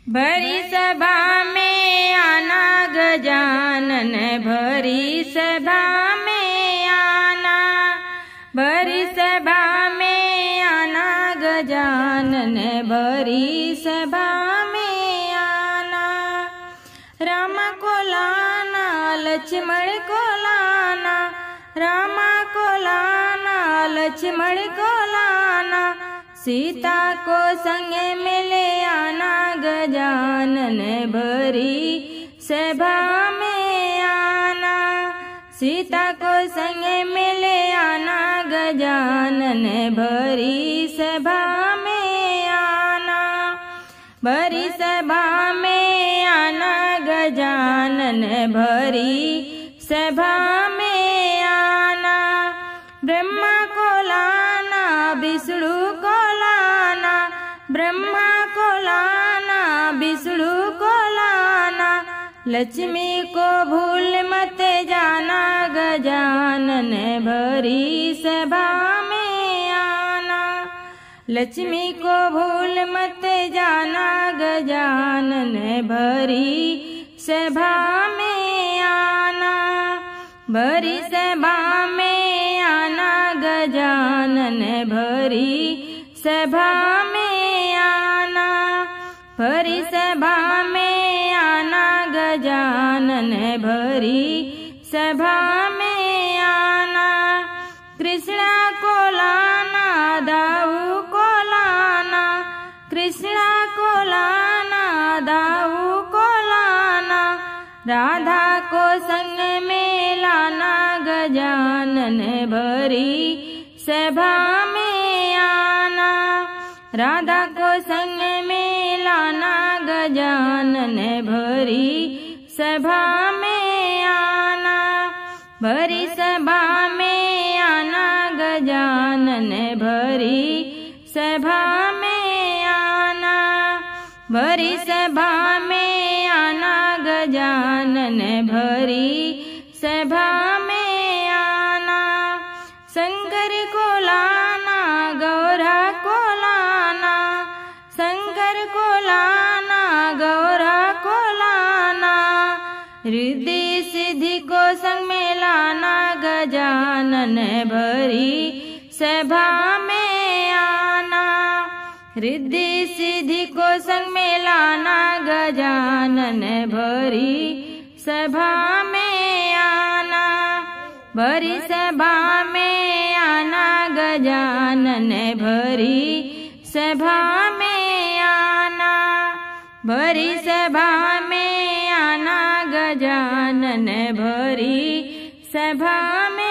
भरी सभा में आना गजानन, भरी सभा में आना, भरी सभा में आना गजानन, भरी सभा में आना। राम को लाना, लक्ष्मण को लाना, राम को लाना, लक्ष्मण को लाना, सीता को संग में ले आना गजानन, भरी सभा में आना। सीता को संग में ले आना गजानन, भरी सभा में आना, भरी सभा में आना गजानन, भरी सभा में आना। ब्रह्मा को लाना, विष्णु को लाना, ब्रह्मा को लाना, विष्णु को लाना, लक्ष्मी को भूल मत जाना गजानन, भरी सभा में आना। लक्ष्मी को भूल मत जाना गजानन, भरी सभा में आना, भरी सभा में आना गजानन, भरी सभा में आना, भरी सभा में आना गजानन, भरी सभा में आना। कृष्णा को लाना, दाऊ को लाना, कृष्णा को लाना, दाऊ को लाना, राधा को संग में लाना गजानन, भरी सभा में आना। राधा को संग में लाना गजानन, भरी सभा में आना, भरी सभा में आना गजानन, भरी सभा में आना, भरी सभा में आना गजानन, भरी सभा में आना। शंकर को लाना, गौरा को लाना, शंकर को लाना, गौरा को लाना, रिद्धि सिद्धि को संग में लाना गजानन, भरी सभा में आना। रिद्धि सिद्धि को संग में लाना गजानन, भरी सभा में आना, भरी सभा में आना गजानन, भरी सभा में आना, भरी सभा में आना गजानन, भरी सभा में